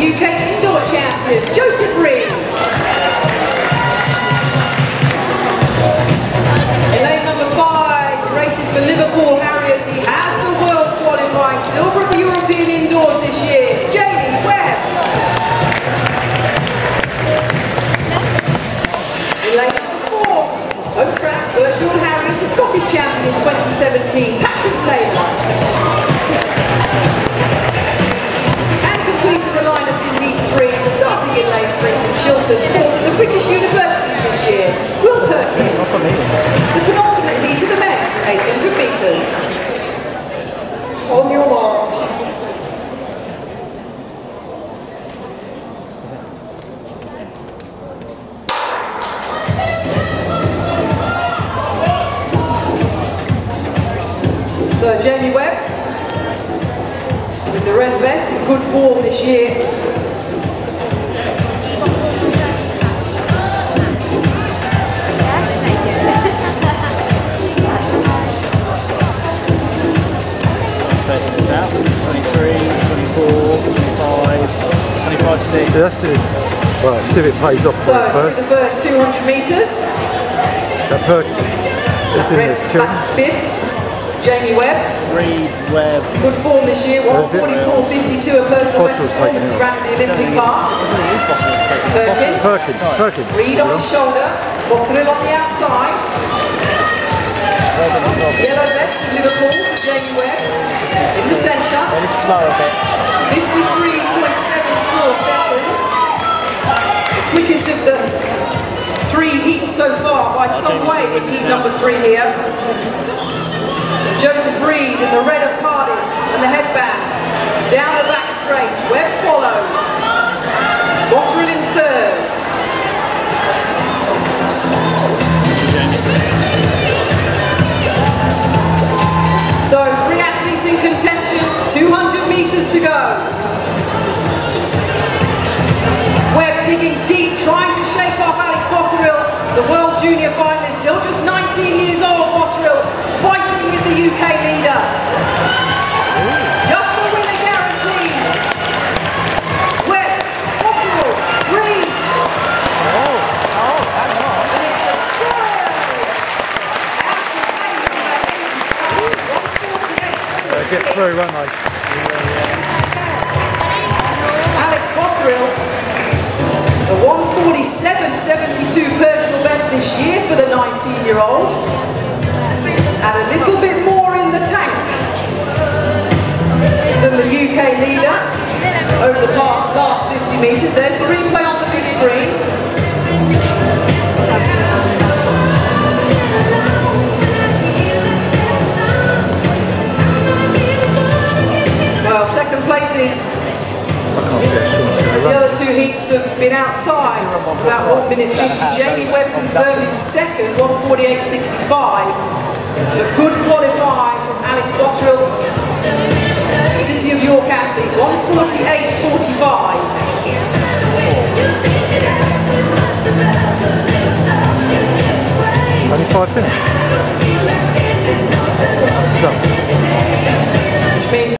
UK indoor champions, Joseph Reed. In lane number 5, races for Liverpool Harriers. He has the world qualifying silver for European indoors this year, Jamie Webb. In lane number 4, home track, Virtual Harriers, the Scottish champion in 2017, Patrick Taylor. And completing the lineup in Heat 3, starting in lane 3 from Chiltern, fourth in the British Universities this year, Will Perkins. The penultimate heat of the men's 800 metres. On your mark. So Jamie Webb, with the red vest, in good form this year. This out, 23, 24, 25, 25, 6. So that's it. Well, see if it pays off for So, first. the first 200 metres. That Perkins. This is Red his children. back bib, Jamie Webb. Reed, Webb. Good form this year, 144.52, a personal best Bottrell's performance taken it. around the Olympic Park. Perkins. Perkins. Reed on his shoulder, Bottrell on the outside. Yellow vest of Liverpool, Jamie Webb. In the centre. A little slow a bit. 53.74 seconds. The quickest of the 3 heats so far by some way in heat number 3 here. Joseph Reed in the red of Cardiff and the headband. Down the back straight, Webb follows. Bottrell in third. So 3 athletes in contention, 200 metres to go. Webb digging deep, trying to shake off Alex Bottrell, the World Junior finalist, still just 19 years old, Bottrell, fighting with the UK leader. Just the winner guaranteed. Webb, Bottrell, Reed. And it's a surge. Get through, won't they? Alex Bottrell, the 147.72 personal best this year for the 19-year-old, and a little bit more in the tank than the UK leader over the last 50 metres. There's the replay on the big screen. Well, second place is, and the other 2 heats have been outside, about 1 minute 50. Jamie Webb confirmed in second, 148.65. But good qualifying from Alex Bottrell, City of York athlete, 148.45. 25 finish.